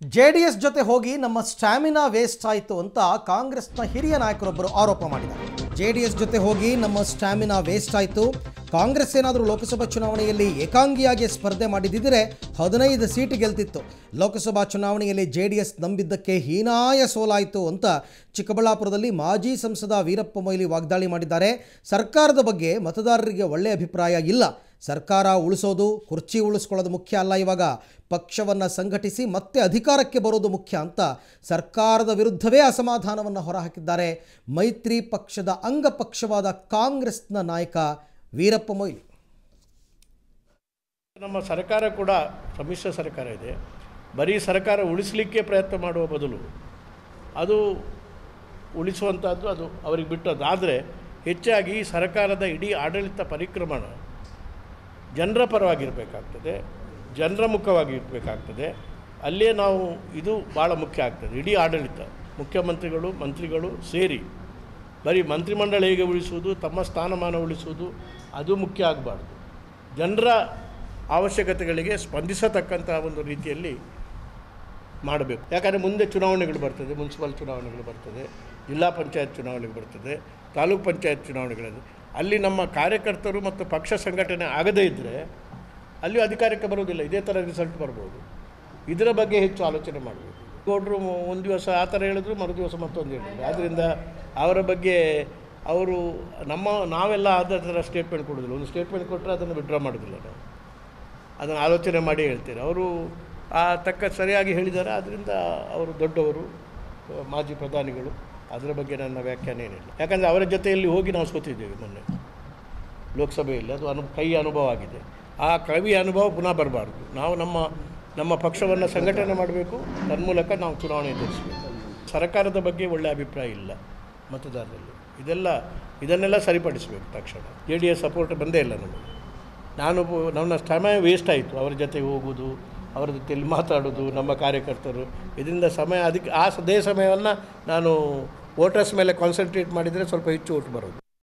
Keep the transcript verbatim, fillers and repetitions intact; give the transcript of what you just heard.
JDS ಜೊತೆ ಹೋಗಿ ನಮ್ಮ ಸ್ಟ್ಯಾಮಿನಾ ವೇಸ್ಟ್ ಆಯಿತು ಅಂತ ಕಾಂಗ್ರೆಸ್ನ ಹಿರಿಯ ನಾಯಕರೊಬ್ಬರು ಆರೋಪ ಮಾಡಿದ್ದಾರೆ. ಜೆಡಿಎಸ್ ಜೊತೆ ಹೋಗಿ ನಮ್ಮ ಸ್ಟ್ಯಾಮಿನಾ ವೇಸ್ಟ್ ಆಯಿತು. ಕಾಂಗ್ರೆಸ್ ಏನಾದರೂ ಲೋಕಸಭಾ ಚುನಾವಣೆಯಲ್ಲಿ ಏಕಾಂಗಿಯಾಗಿ ಸ್ಪರ್ಧೆ ಮಾಡಿದ್ದಿದ್ರೆ ಹದಿನೈದು ಸೀಟ್ ಗೆಲ್ತಿತ್ತು. ಲೋಕಸಭಾ ಚುನಾವಣೆಯಲ್ಲಿ ಜೆಡಿಎಸ್ ನಂಬಿದ್ದಕ್ಕೆ ಹೀನಾಯ ಸೋಲಾಯಿತು ಅಂತ ಚಿಕ್ಕಬಳ್ಳಾಪುರದಲ್ಲಿ ಮಾಜಿ ಸಂಸದ ವೀರಪ್ಪ ಮೊಯ್ಲಿ ವಾಗ್ದಾಳಿ ಮಾಡಿದ್ದಾರೆ. ಸರ್ಕಾರದ ಬಗ್ಗೆ ಮತದಾರರಿಗೆ ಒಳ್ಳೆಯ ಅಭಿಪ್ರಾಯ ಇಲ್ಲ. ಸರ್ಕಾರ ಉಳಿಸೋದು, ಕುರ್ಚಿ ಉಳಿಸ್ಕೊಳ್ಳೋದು ಮುಖ್ಯ ಅಲ್ಲ, ಇವಾಗ ಪಕ್ಷವನ್ನು ಸಂಘಟಿಸಿ ಮತ್ತೆ ಅಧಿಕಾರಕ್ಕೆ ಬರೋದು ಮುಖ್ಯ ಅಂತ ಸರ್ಕಾರದ ವಿರುದ್ಧವೇ ಅಸಮಾಧಾನವನ್ನು ಹೊರಹಾಕಿದ್ದಾರೆ ಮೈತ್ರಿ ಪಕ್ಷದ ಅಂಗಪಕ್ಷವಾದ ಕಾಂಗ್ರೆಸ್ನ ನಾಯಕ ವೀರಪ್ಪ ಮೊಯ್ಲಿ. ನಮ್ಮ ಸರ್ಕಾರ ಕೂಡ ಸಮ್ಮಿಶ್ರ ಸರ್ಕಾರ ಇದೆ. ಬರೀ ಸರ್ಕಾರ ಉಳಿಸಲಿಕ್ಕೆ ಪ್ರಯತ್ನ ಮಾಡುವ ಬದಲು ಅದು ಉಳಿಸುವಂಥದ್ದು ಅದು ಅವರಿಗೆ ಬಿಟ್ಟದ್ದು. ಆದರೆ ಹೆಚ್ಚಾಗಿ ಸರ್ಕಾರದ ಇಡೀ ಆಡಳಿತ ಪರಿಕ್ರಮಣ ಜನರ ಪರವಾಗಿರಬೇಕಾಗ್ತದೆ, ಜನರ ಮುಖವಾಗಿ ಇರಬೇಕಾಗ್ತದೆ. ಅಲ್ಲೇ ನಾವು ಇದು ಭಾಳ ಮುಖ್ಯ ಆಗ್ತದೆ. ಇಡೀ ಆಡಳಿತ, ಮುಖ್ಯಮಂತ್ರಿಗಳು ಮಂತ್ರಿಗಳು ಸೇರಿ ಬರೀ ಮಂತ್ರಿಮಂಡಲ ಹೇಗೆ ಉಳಿಸುವುದು, ತಮ್ಮ ಸ್ಥಾನಮಾನ ಉಳಿಸುವುದು ಅದು ಮುಖ್ಯ ಆಗಬಾರ್ದು. ಜನರ ಅವಶ್ಯಕತೆಗಳಿಗೆ ಸ್ಪಂದಿಸತಕ್ಕಂಥ ಒಂದು ರೀತಿಯಲ್ಲಿ ಮಾಡಬೇಕು. ಯಾಕಂದರೆ ಮುಂದೆ ಚುನಾವಣೆಗಳು ಬರ್ತದೆ, ಮುನ್ಸಿಪಲ್ ಚುನಾವಣೆಗಳು ಬರ್ತದೆ, ಜಿಲ್ಲಾ ಪಂಚಾಯತ್ ಚುನಾವಣೆಗಳು ಬರ್ತದೆ, ತಾಲೂಕು ಪಂಚಾಯತ್ ಚುನಾವಣೆಗಳಿದೆ. ಅಲ್ಲಿ ನಮ್ಮ ಕಾರ್ಯಕರ್ತರು ಮತ್ತು ಪಕ್ಷ ಸಂಘಟನೆ ಆಗದೇ ಇದ್ದರೆ ಅಲ್ಲಿ ಅಧಿಕಾರಕ್ಕೆ ಬರೋದಿಲ್ಲ. ಇದೇ ಥರ ರಿಸಲ್ಟ್ ಬರ್ಬೋದು. ಇದರ ಬಗ್ಗೆ ಹೆಚ್ಚು ಆಲೋಚನೆ ಮಾಡಬೇಕು. ಗೌಡರು ಒಂದು ದಿವಸ ಆ ಥರ ಹೇಳಿದ್ರು, ಮರು ದಿವಸ ಮತ್ತೊಂದು ಹೇಳಿದ್ರು. ಆದ್ದರಿಂದ ಅವರ ಬಗ್ಗೆ ಅವರು ನಮ್ಮ ನಾವೆಲ್ಲ ಅದೇ ಥರ ಸ್ಟೇಟ್ಮೆಂಟ್ ಕೊಡೋದಿಲ್ಲ. ಒಂದು ಸ್ಟೇಟ್ಮೆಂಟ್ ಕೊಟ್ಟರೆ ಅದನ್ನು ವಿಡ್ರಾ ಮಾಡೋದಿಲ್ಲ. ನಾವು ಅದನ್ನು ಆಲೋಚನೆ ಮಾಡಿ ಹೇಳ್ತೇವೆ. ಅವರು ಆ ತಕ್ಕ ಸರಿಯಾಗಿ ಹೇಳಿದ್ದಾರೆ. ಆದ್ದರಿಂದ ಅವರು ದೊಡ್ಡವರು, ಮಾಜಿ ಪ್ರಧಾನಿಗಳು. ಅದರ ಬಗ್ಗೆ ನನ್ನ ವ್ಯಾಖ್ಯಾನ ಏನಿಲ್ಲ. ಯಾಕಂದರೆ ಅವರ ಜೊತೆಯಲ್ಲಿ ಹೋಗಿ ನಾವು ಸೋತಿದ್ದೇವೆ ಮೊನ್ನೆ ಲೋಕಸಭೆಯಲ್ಲಿ. ಅದು ಅನು ಕೈ ಅನುಭವ ಆಗಿದೆ. ಆ ಕವಿ ಅನುಭವ ಪುನಃ ಬರಬಾರ್ದು. ನಾವು ನಮ್ಮ ನಮ್ಮ ಪಕ್ಷವನ್ನು ಸಂಘಟನೆ ಮಾಡಬೇಕು, ತನ್ಮೂಲಕ ನಾವು ಚುನಾವಣೆ ಎದುರಿಸಬೇಕು. ಸರ್ಕಾರದ ಬಗ್ಗೆ ಒಳ್ಳೆಯ ಅಭಿಪ್ರಾಯ ಇಲ್ಲ ಮತದಾರರಲ್ಲಿ. ಇದೆಲ್ಲ ಇದನ್ನೆಲ್ಲ ಸರಿಪಡಿಸಬೇಕು ತಕ್ಷಣ. ಜೆ ಡಿ ಎಸ್ ಸಪೋರ್ಟ್ ಬಂದೇ ಇಲ್ಲ ನಮಗೆ. ನಾನು ನನ್ನ ಸಮಯ ವೇಸ್ಟ್ ಆಯಿತು ಅವರ ಜೊತೆಗೆ ಹೋಗೋದು, ಅವರ ಜೊತೆಯಲ್ಲಿ ಮಾತಾಡೋದು, ನಮ್ಮ ಕಾರ್ಯಕರ್ತರು. ಇದರಿಂದ ಸಮಯ ಅದಕ್ಕೆ ಆ ಅದೇ ಸಮಯವನ್ನು ನಾನು ವೋಟರ್ಸ್ ಮೇಲೆ ಕಾನ್ಸಂಟ್ರೇಟ್ ಮಾಡಿದರೆ ಸ್ವಲ್ಪ ಹೆಚ್ಚು ಓಟ್ ಬರೋದು.